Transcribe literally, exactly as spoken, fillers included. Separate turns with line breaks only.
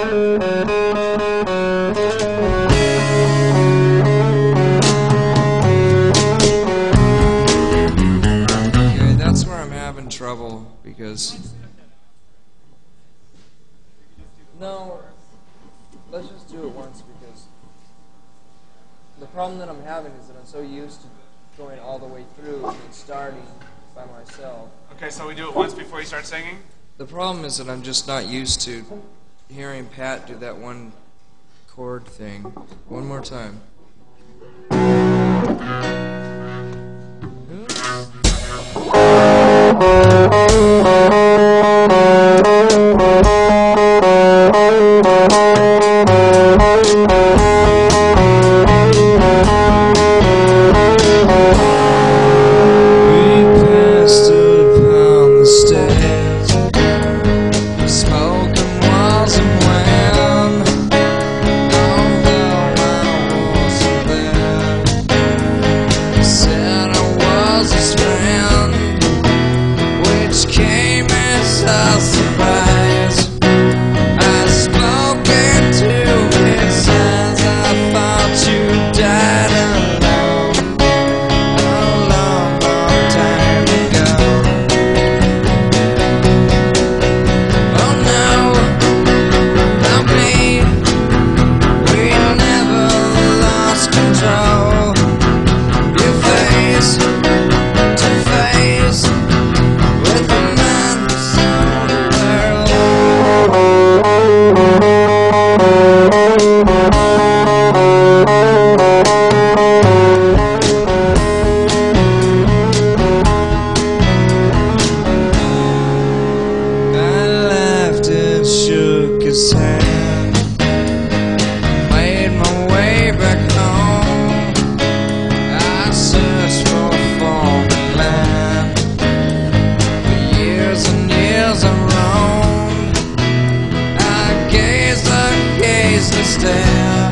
Okay, that's where I'm having trouble because. No, let's just do it once because the problem that I'm having is that I'm so used to going all the way through and then starting by myself.
Okay, so we do it once before you start singing?
The problem is that I'm just not used to hearing Pat do that one chord thing. One more time. Stand